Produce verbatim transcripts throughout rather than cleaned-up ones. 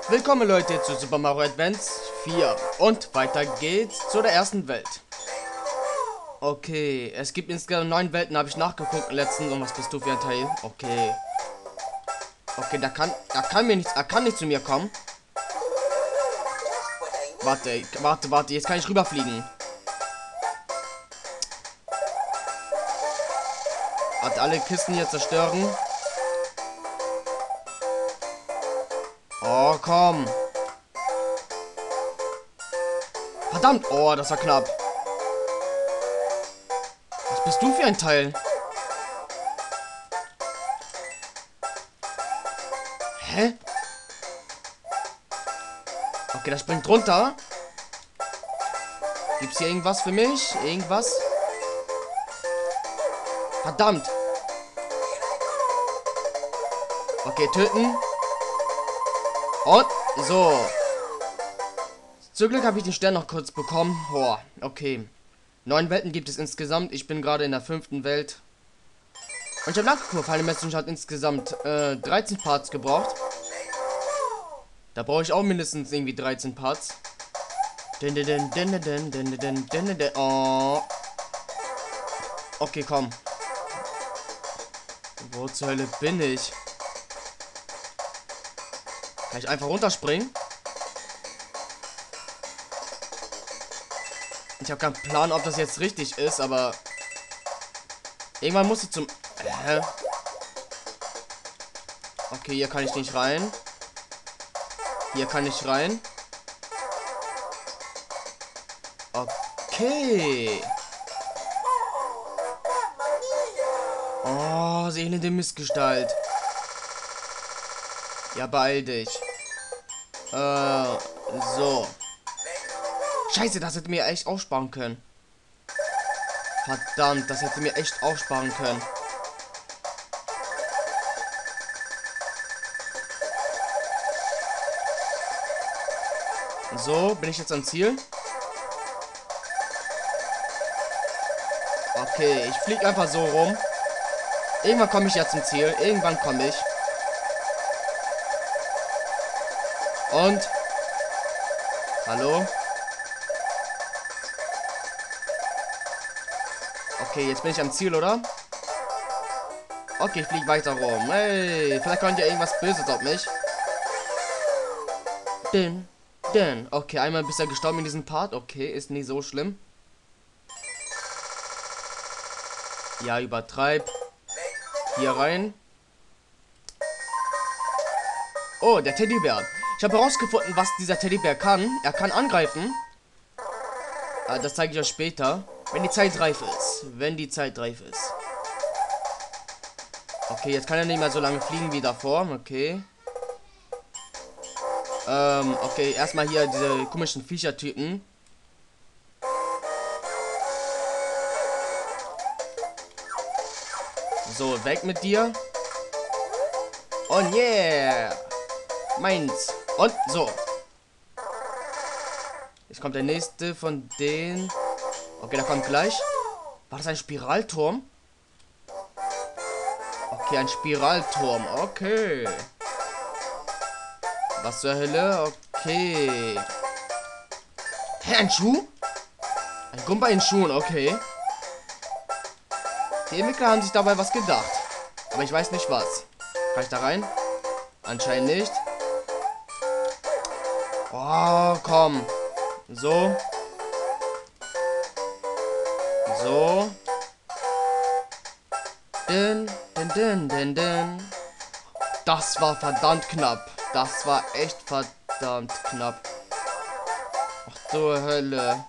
Willkommen Leute zu Super Mario Advance vier und weiter geht's zu der ersten Welt. Okay, es gibt insgesamt neun Welten, habe ich nachgeguckt im letzten. Und was bist du für ein Teil? Okay. Okay, da kann, da kann mir nichts, er kann nicht zu mir kommen. Warte, warte, warte, jetzt kann ich rüberfliegen. Hat alle Kisten hier zerstören. Oh, komm. Verdammt. Oh, das war knapp. Was bist du für ein Teil? Hä? Okay, das springt runter. Gibt's hier irgendwas für mich? Irgendwas? Verdammt. Okay, töten. Und so. Zum Glück habe ich den Stern noch kurz bekommen. Oh, okay. Neun Welten gibt es insgesamt. Ich bin gerade in der fünften Welt. Und ich habe nachgeguckt, Final Messenger hat insgesamt äh, dreizehn Parts gebraucht. Da brauche ich auch mindestens irgendwie dreizehn Parts. Oh. Okay, komm. Wo zur Hölle bin ich? Kann ich einfach runterspringen? Ich habe keinen Plan, ob das jetzt richtig ist, aber irgendwann muss ich zum... Hä? Okay, hier kann ich nicht rein. Hier kann ich rein. Okay. Oh, elende Missgestalt. Ja, beeil dich. Äh, so. Scheiße, das hätte mir echt aussparen können. Verdammt, das hätte mir echt aussparen können. So, bin ich jetzt am Ziel? Okay, ich fliege einfach so rum. Irgendwann komme ich ja zum Ziel. Irgendwann komme ich. Und? Hallo? Okay, jetzt bin ich am Ziel, oder? Okay, ich fliege weiter rum. Hey, vielleicht kommt ja irgendwas Böses auf mich. Denn, denn. Okay, einmal bist du gestorben in diesem Part. Okay, ist nicht so schlimm. Ja, übertreib. Hier rein. Oh, der Teddybär. Ich habe herausgefunden, was dieser Teddybär kann. Er kann angreifen. Ah, das zeige ich euch später. Wenn die Zeit reif ist. Wenn die Zeit reif ist. Okay, jetzt kann er nicht mehr so lange fliegen wie davor. Okay. Ähm, okay, erstmal hier diese komischen Viechertypen. So, weg mit dir. Und yeah. Meins. Und so. Jetzt kommt der nächste von denen. Okay, der kommt gleich. War das ein Spiralturm? Okay, ein Spiralturm. Okay. Was zur Hölle? Okay. Hä, ein Schuh? Ein Gumba in Schuhen, okay. Die Entwickler haben sich dabei was gedacht. Aber ich weiß nicht was. Kann ich da rein? Anscheinend nicht. Oh, komm. So. So. Din, din, din, din, din. Das war verdammt knapp. Das war echt verdammt knapp. Ach du Hölle.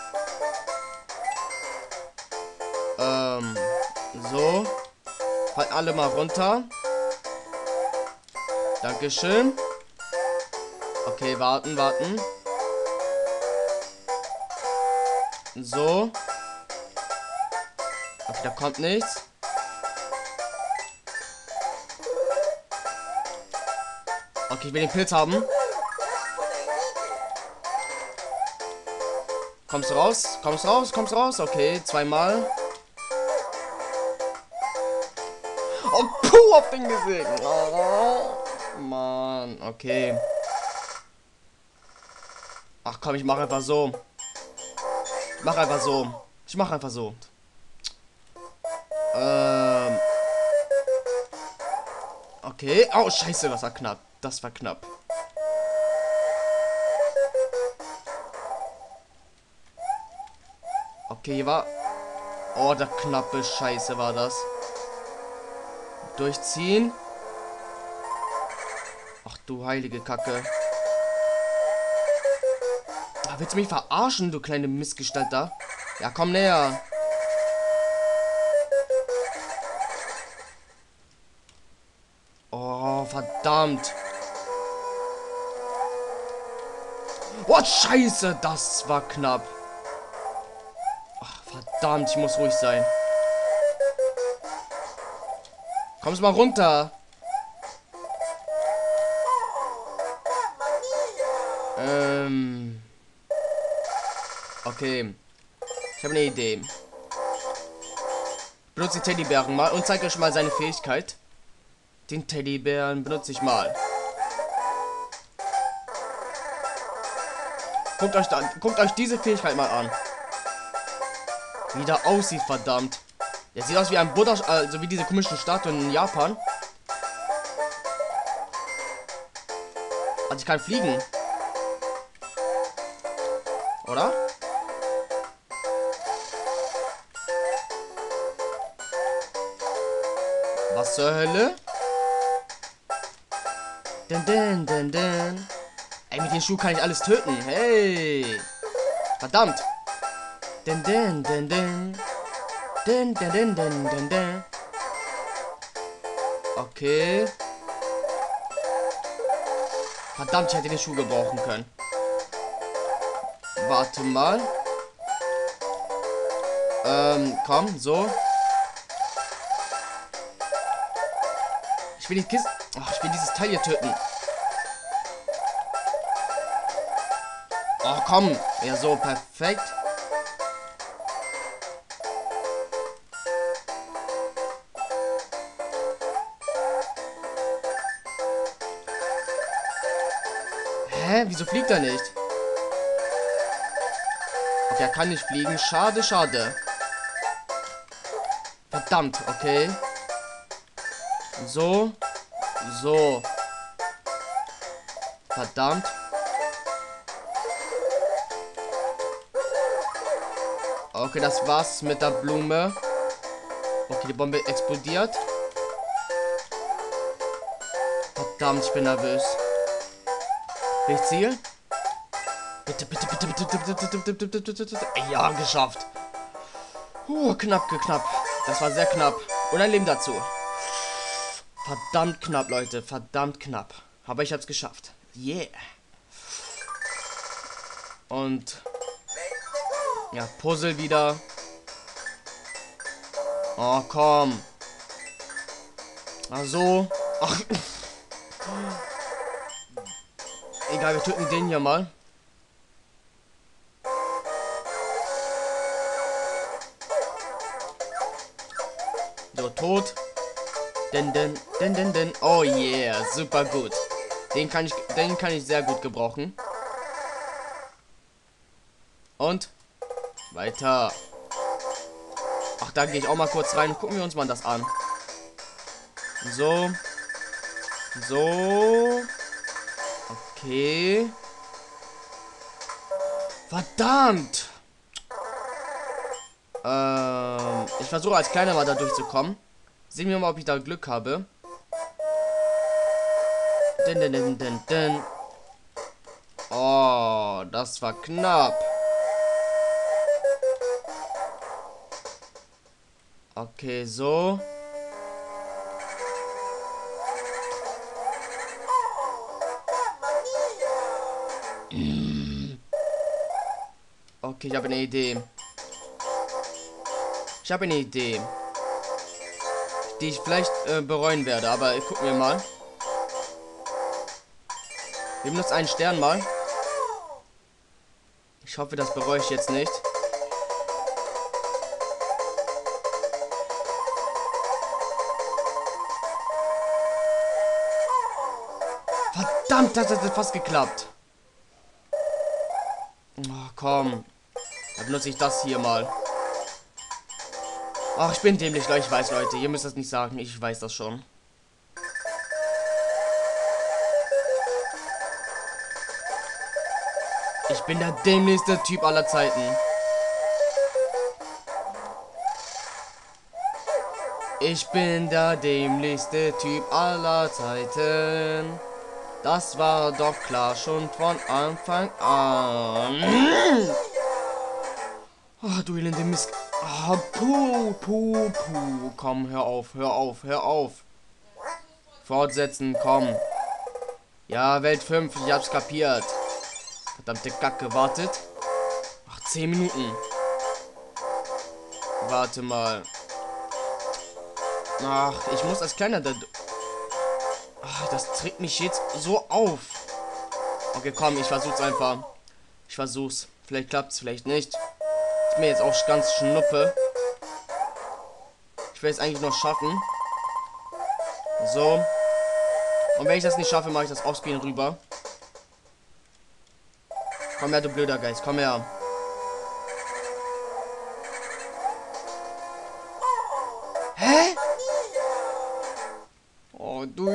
Ähm. So. Fallt alle mal runter. Dankeschön. Okay, warten, warten. So. Okay, da kommt nichts. Okay, ich will den Pilz haben. Kommst du raus? Kommst du raus? Kommst du raus? Okay, zweimal. Oh, puh, auf den gesehen. Oh, Mann, okay. Ach komm, ich mache einfach so. Ich mache einfach so. Ich mache einfach so. Ähm. Okay. Oh, scheiße, das war knapp. Das war knapp. Okay, hier war... Oh, der knappe Scheiße war das. Durchziehen. Ach du heilige Kacke. Ach, willst du mich verarschen, du kleine Missgestalt da? Ja, komm näher. Oh, verdammt. Oh, scheiße, das war knapp. Ach, verdammt, ich muss ruhig sein. Kommst mal runter. Ähm. Okay. Ich habe eine Idee. Benutze den Teddybären mal und zeige euch mal seine Fähigkeit. Den Teddybären benutze ich mal. Guckt euch, da, guckt euch diese Fähigkeit mal an. Wie der aussieht, verdammt. Der sieht aus wie ein Buddha, also wie diese komischen Statuen in Japan. Also ich kann fliegen. Oder? Was zur Hölle? Dun, dun, dun, dun. Ey, mit den Schuhen kann ich alles töten. Hey. Verdammt. Dun, dun, dun, dun. Dun, dun, dun, dun, dun, dun. Okay. Verdammt, ich hätte den Schuh gebrauchen können. Warte mal. Ähm, komm, so. Ich will die Kiste... Ach, ich will dieses Teil hier töten. Oh, komm. Ja, so, perfekt. Hä? Wieso fliegt er nicht? Okay, er kann nicht fliegen. Schade, schade. Verdammt, okay. So. So. Verdammt. Okay, das war's mit der Blume. Okay, die Bombe explodiert. Verdammt, ich bin nervös. Will ich zielen? Bitte, bitte, bitte, bitte, bitte, bitte, bitte, bitte, bitte, bitte, bitte. Ja, geschafft. Uh, knapp, knapp. Das war sehr knapp. Und ein Leben dazu. Verdammt knapp, Leute. Verdammt knapp. Aber ich hab's geschafft. Yeah. Und... ja, Puzzle wieder. Oh, komm. Ach so. Ach. Egal, wir töten den hier mal. So, tot. Den, den, den, den, den. Oh yeah, super gut. Den kann ich, den kann ich sehr gut gebrauchen. Und weiter. Ach, da gehe ich auch mal kurz rein. Gucken wir uns mal das an. So. So. Okay. Verdammt. Ähm, ich versuche als Kleiner mal da durchzukommen. Sehen wir mal, ob ich da Glück habe. Din, din, din, din, din. Oh, das war knapp. Okay, so. Okay, ich habe eine Idee. Ich habe eine Idee. Die ich vielleicht äh, bereuen werde, aber gucken wir mal. Wir benutzen einen Stern mal. Ich hoffe, das bereue ich jetzt nicht. Verdammt, das hat fast geklappt. Oh, komm. Dann benutze ich das hier mal. Ach, ich bin dämlich, Leute. Ich weiß, Leute. Ihr müsst das nicht sagen. Ich weiß das schon. Ich bin der dämlichste Typ aller Zeiten. Ich bin der dämlichste Typ aller Zeiten. Das war doch klar schon von Anfang an. Oh, du elende Mist. Ah, puh, puh, puh. Komm, hör auf, hör auf, hör auf. Fortsetzen, komm. Ja, Welt fünf, ich hab's kapiert. Verdammte Kacke, wartet. Ach, zehn Minuten. Warte mal. Ach, ich muss als kleiner... Ach, das trägt mich jetzt so auf. Okay, komm, ich versuch's einfach. Ich versuch's. Vielleicht klappt's, vielleicht nicht. Ist mir jetzt auch ganz schnuppe. Ich will es eigentlich noch schaffen. So. Und wenn ich das nicht schaffe, mache ich das Offscreen rüber. Komm her, du blöder Geist. Komm her. Hä? Oh, du...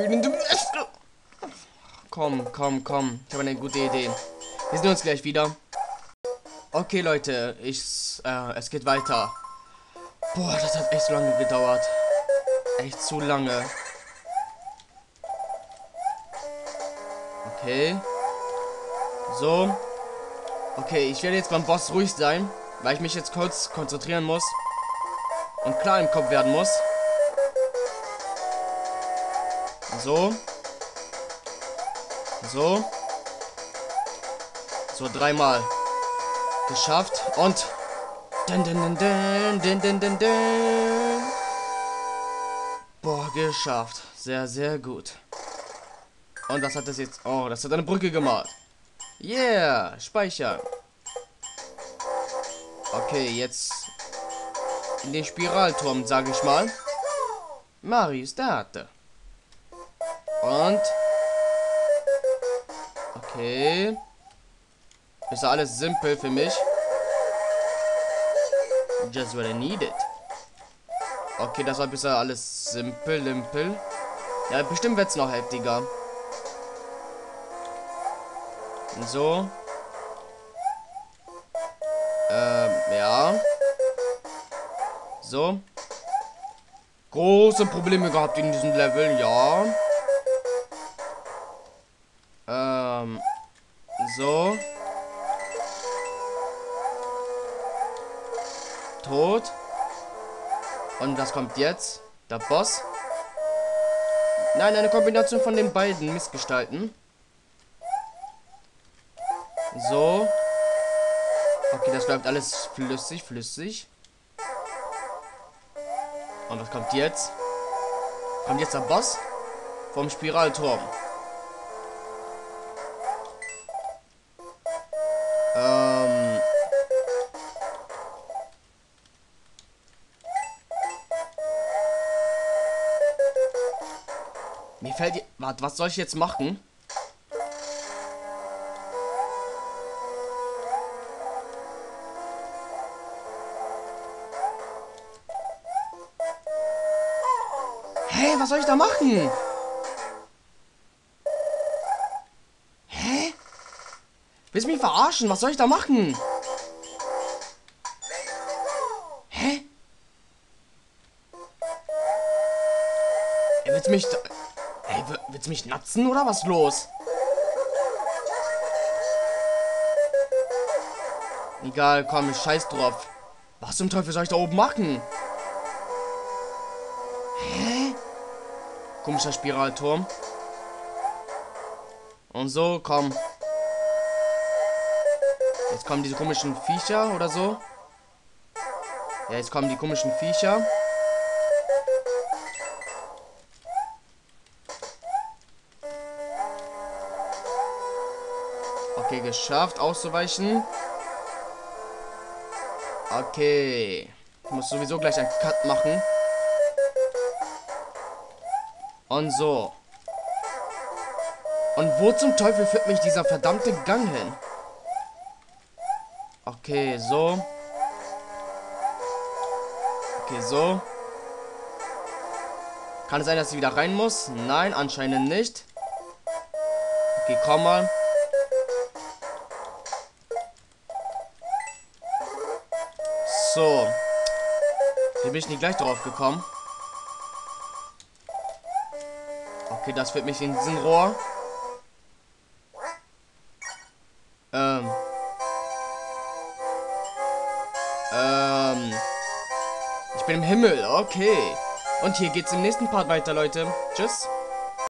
Komm, komm, komm. Ich habe eine gute Idee. Wir sehen uns gleich wieder. Okay, Leute. Ich... Äh, es geht weiter. Boah, das hat echt so lange gedauert. Echt zu lange. Okay. So. Okay, ich werde jetzt beim Boss ruhig sein, weil ich mich jetzt kurz konzentrieren muss. Und klar im Kopf werden muss. So. So. So, dreimal. Geschafft. Und... Dun, dun, dun, dun, dun, dun, dun, dun. Boah, geschafft. Sehr, sehr gut. Und das hat das jetzt... Oh, das hat eine Brücke gemacht. Yeah, speichern. Okay, jetzt in den Spiralturm, sage ich mal. Mario starte. Und okay. Ist alles simpel für mich. Just what I needed. Okay, das war bisher alles simpel, limpel. Ja, bestimmt wird es noch heftiger. So. Ähm, ja. So. Große Probleme gehabt in diesem Level, ja. Ähm. So. Tot. Und was kommt jetzt? Der Boss. Nein, eine Kombination von den beiden Missgestalten. So. Okay, das läuft alles flüssig, flüssig. Und was kommt jetzt? Kommt jetzt der Boss vom Spiralturm. Ähm. Mir fällt die... Warte, was soll ich jetzt machen? Hä, was soll ich da machen? Hä? Willst du mich verarschen? Was soll ich da machen? Hä? Er willst mich da... Ey, willst du mich natzen oder was los? Egal, komm, ich scheiß drauf. Was zum Teufel soll ich da oben machen? Hä? Komischer Spiralturm. Und so, komm. Jetzt kommen diese komischen Viecher oder so. Ja, jetzt kommen die komischen Viecher. Okay, geschafft, auszuweichen. Okay. Ich muss sowieso gleich einen Cut machen. Und so. Und wo zum Teufel führt mich dieser verdammte Gang hin? Okay, so. Okay, so. Kann es sein, dass sie wieder rein muss? Nein, anscheinend nicht. Okay, komm mal. So. Wie bin ich nicht gleich drauf gekommen? Okay, das führt mich in diesen Rohr. Ähm. Ähm. Ich bin im Himmel, okay. Und hier geht's im nächsten Part weiter, Leute. Tschüss.